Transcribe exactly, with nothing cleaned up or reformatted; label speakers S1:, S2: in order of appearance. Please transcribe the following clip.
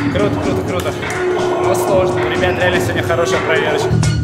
S1: Круто, круто, круто. Но сложно. У ребят реально сегодня хорошая проверочка.